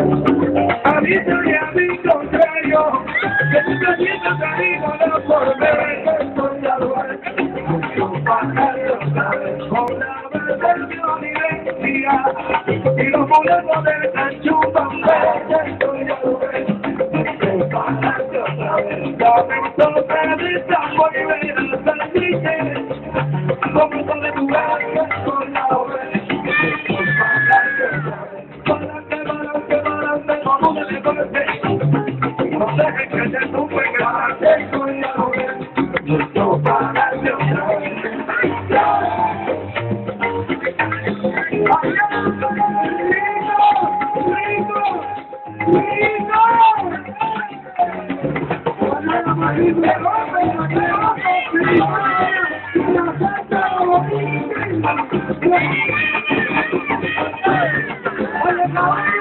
A mí sería mi contrario, que nunca siento cariño no por ver. Estoy al lugar, mucho pájaro, con la versión identidad. Y los boletos de tan chupan, estoy al lugar, mucho pájaro, dame sorpresa, voy a ver a San Miguel. Como son de tu casa, con la oveja. No dejes que te tumbe que para que soy la oveja. Mucho para que otra vez. Oye,